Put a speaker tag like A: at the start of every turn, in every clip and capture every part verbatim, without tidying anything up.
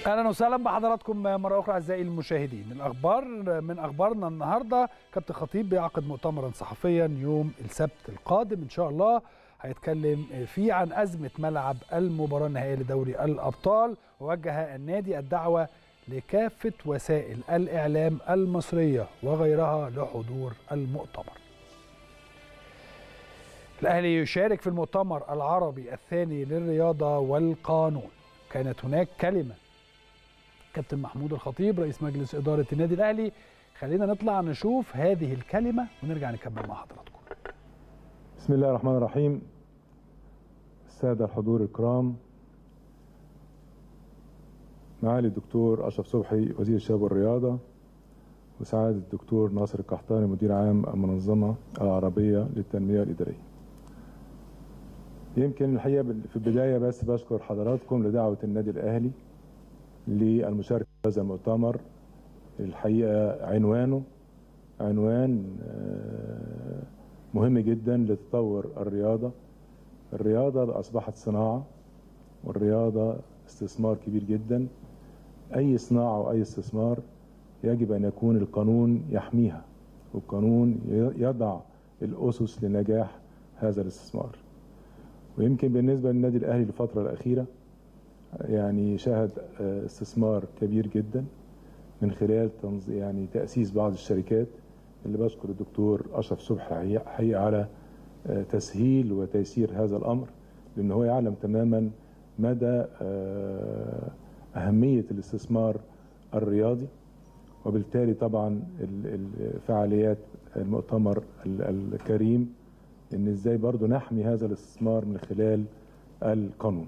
A: اهلا وسهلا بحضراتكم مره اخرى اعزائي المشاهدين. الاخبار من اخبارنا النهارده، كابتن خطيب بيعقد مؤتمرا صحفيا يوم السبت القادم ان شاء الله، هيتكلم فيه عن ازمه ملعب المباراه النهائيه لدوري الابطال، ووجه النادي الدعوه لكافه وسائل الاعلام المصريه وغيرها لحضور المؤتمر. الاهلي يشارك في المؤتمر العربي الثاني للرياضه والقانون. كانت هناك كلمه كابتن محمود الخطيب رئيس مجلس إدارة النادي الأهلي. خلينا نطلع نشوف هذه الكلمة ونرجع نكمل مع حضراتكم.
B: بسم الله الرحمن الرحيم. السادة الحضور الكرام، معالي الدكتور أشرف صبحي وزير الشباب والرياضة، وسعادة الدكتور ناصر القحطاني مدير عام المنظمة العربية للتنمية الإدارية. يمكن الحقيقة في البداية بس بشكر حضراتكم لدعوة النادي الأهلي للمشاركة في هذا المؤتمر. الحقيقة عنوانه عنوان مهم جدا لتطور الرياضة. الرياضة أصبحت صناعة، والرياضة استثمار كبير جدا. أي صناعة وأي استثمار يجب أن يكون القانون يحميها، والقانون يضع الأسس لنجاح هذا الاستثمار. ويمكن بالنسبة للنادي الأهلي الفترة الأخيرة يعني شهد استثمار كبير جدا من خلال يعني تأسيس بعض الشركات، اللي بشكر الدكتور أشرف صبحي حقيقة على تسهيل وتيسير هذا الأمر، لأنه هو يعلم تماما مدى أهمية الاستثمار الرياضي. وبالتالي طبعا فعاليات المؤتمر الكريم إن إزاي برضو نحمي هذا الاستثمار من خلال القانون.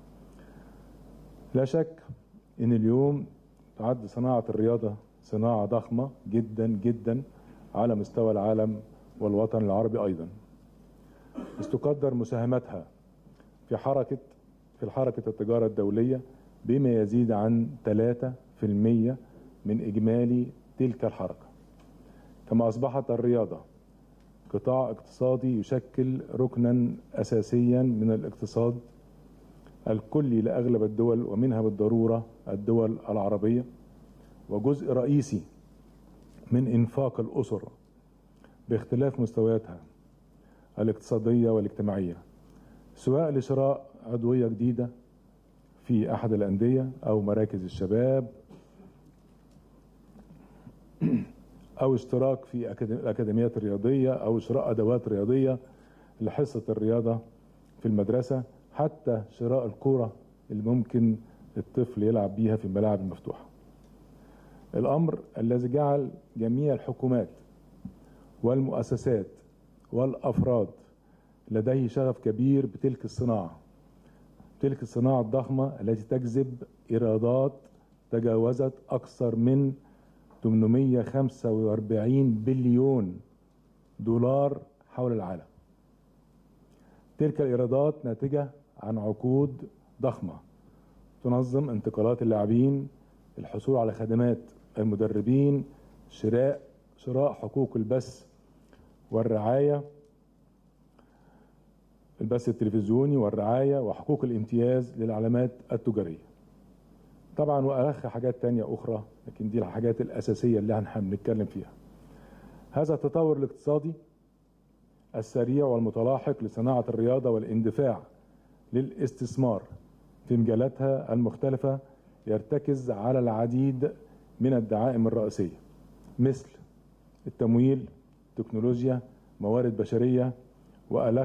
B: لا شك ان اليوم تعد صناعة الرياضة صناعة ضخمة جدا جدا على مستوى العالم والوطن العربي ايضا، بس تقدر مساهمتها في حركة في حركة التجارة الدولية بما يزيد عن ثلاثة بالمئة من اجمالي تلك الحركة. كما اصبحت الرياضة قطاع اقتصادي يشكل ركنا اساسيا من الاقتصاد الكلي لأغلب الدول، ومنها بالضرورة الدول العربية، وجزء رئيسي من إنفاق الأسر باختلاف مستوياتها الاقتصادية والاجتماعية، سواء لشراء عضوية جديدة في أحد الأندية أو مراكز الشباب، أو اشتراك في الأكاديميات الرياضية، أو شراء أدوات رياضية لحصة الرياضة في المدرسة، حتى شراء الكرة اللي ممكن الطفل يلعب بيها في الملاعب المفتوحة. الأمر الذي جعل جميع الحكومات والمؤسسات والأفراد لديه شغف كبير بتلك الصناعة، تلك الصناعة الضخمة التي تجذب إيرادات تجاوزت أكثر من ثمانمئة وخمسة وأربعين بليون دولار حول العالم. تلك الإيرادات ناتجة عن عقود ضخمة تنظم انتقالات اللاعبين، الحصول على خدمات المدربين، شراء شراء حقوق البث والرعاية، البث التلفزيوني والرعاية، وحقوق الامتياز للعلامات التجارية. طبعا وألخ حاجات تانية أخرى، لكن دي الحاجات الأساسية اللي هنتكلم فيها. هذا التطور الاقتصادي السريع والمتلاحق لصناعة الرياضة والاندفاع للاستثمار في مجالاتها المختلفة يرتكز على العديد من الدعائم الرئيسية، مثل التمويل، تكنولوجيا، موارد بشرية وألخ.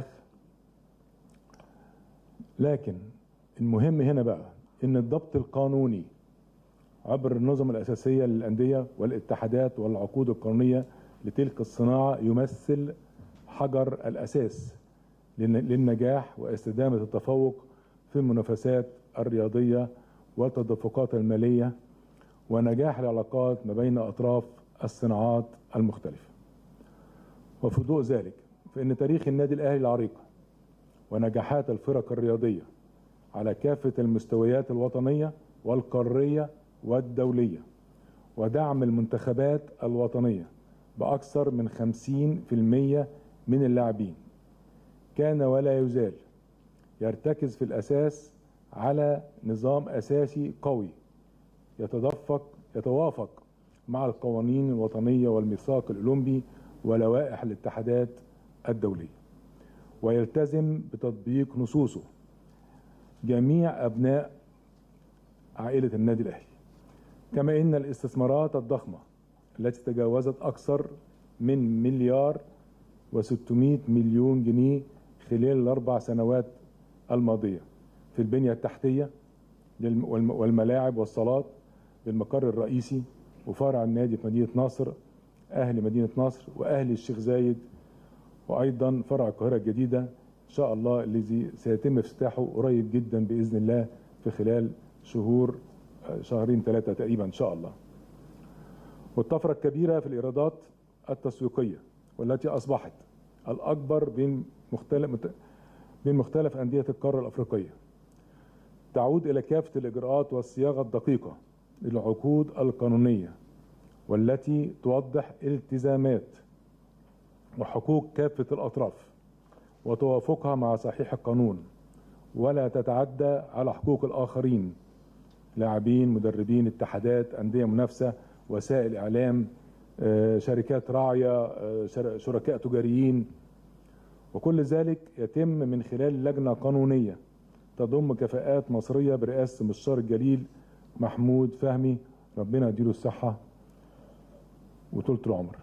B: لكن المهم هنا بقى إن الضبط القانوني عبر النظم الأساسية للأندية والاتحادات والعقود القانونية لتلك الصناعة يمثل حجر الأساس للنجاح واستدامة التفوق في المنافسات الرياضية والتدفقات المالية، ونجاح العلاقات ما بين أطراف الصناعات المختلفة. وفي ضوء ذلك فإن تاريخ النادي الأهلي العريق ونجاحات الفرق الرياضية على كافة المستويات الوطنية والقارية والدولية، ودعم المنتخبات الوطنية بأكثر من خمسين بالمئة من اللاعبين، كان ولا يزال يرتكز في الأساس على نظام أساسي قوي يتدفق يتوافق مع القوانين الوطنية والميثاق الأولمبي ولوائح الاتحادات الدولية، ويلتزم بتطبيق نصوصه جميع أبناء عائلة النادي الأهلي. كما إن الاستثمارات الضخمة التي تجاوزت أكثر من مليار وستمائة مليون جنيه خلال الأربع سنوات الماضية في البنية التحتية والملاعب والصالات بالمقر الرئيسي وفرع النادي في مدينة نصر، أهل مدينة نصر وأهل الشيخ زايد، وأيضا فرع القاهرة الجديدة إن شاء الله الذي سيتم افتتاحه قريب جدا بإذن الله في خلال شهور شهرين ثلاثة تقريبا إن شاء الله. والطفرة الكبيرة في الإيرادات التسويقية والتي أصبحت الأكبر بين مختلف بين مختلف أندية القارة الأفريقية تعود إلى كافة الإجراءات والصياغة الدقيقة للعقود القانونية والتي توضح التزامات وحقوق كافة الأطراف وتوافقها مع صحيح القانون، ولا تتعدى على حقوق الآخرين، لاعبين، مدربين، اتحادات، أندية منافسة، وسائل إعلام، شركات راعية، شركاء تجاريين. وكل ذلك يتم من خلال لجنة قانونية تضم كفاءات مصرية برئاسة المستشار الجليل محمود فهمي، ربنا يديله الصحة وطولة العمر.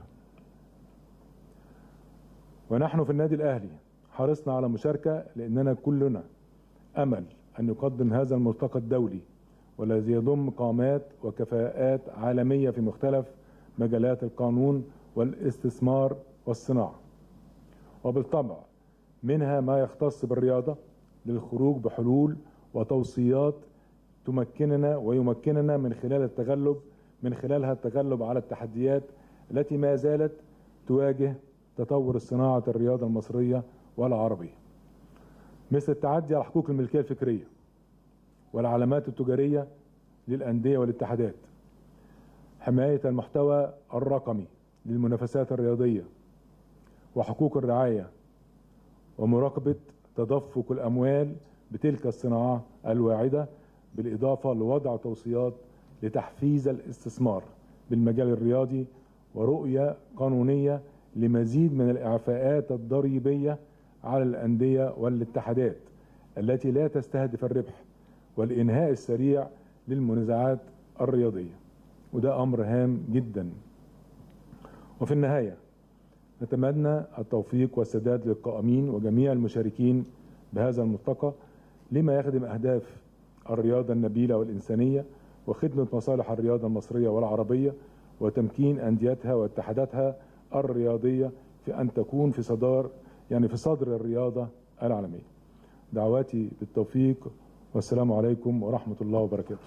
B: ونحن في النادي الأهلي حرصنا على مشاركة لأننا كلنا أمل أن يقدم هذا الملتقى الدولي والذي يضم قامات وكفاءات عالمية في مختلف مجالات القانون والاستثمار والصناعة، وبالطبع منها ما يختص بالرياضة للخروج بحلول وتوصيات تمكننا ويمكننا من خلال التغلب من خلالها التغلب على التحديات التي ما زالت تواجه تطور صناعة الرياضة المصرية والعربية، مثل التعدي على حقوق الملكية الفكرية والعلامات التجارية للأندية والاتحادات، حماية المحتوى الرقمي للمنافسات الرياضية وحقوق الرعاية، ومراقبة تدفق الأموال بتلك الصناعة الواعدة، بالإضافة لوضع توصيات لتحفيز الاستثمار بالمجال الرياضي ورؤية قانونية لمزيد من الإعفاءات الضريبية على الأندية والاتحادات التي لا تستهدف الربح، والإنهاء السريع للمنازعات الرياضية، وده أمر هام جدا. وفي النهاية نتمنى التوفيق والسداد للقائمين وجميع المشاركين بهذا الملتقى لما يخدم أهداف الرياضة النبيلة والإنسانية وخدمة مصالح الرياضة المصرية والعربية وتمكين أنديتها واتحاداتها الرياضية في أن تكون في صدار يعني في صدر الرياضة العالمية. دعواتي بالتوفيق والسلام عليكم ورحمة الله وبركاته.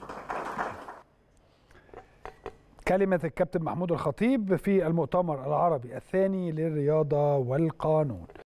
A: كلمة الكابتن محمود الخطيب في المؤتمر العربي الثاني للرياضة والقانون.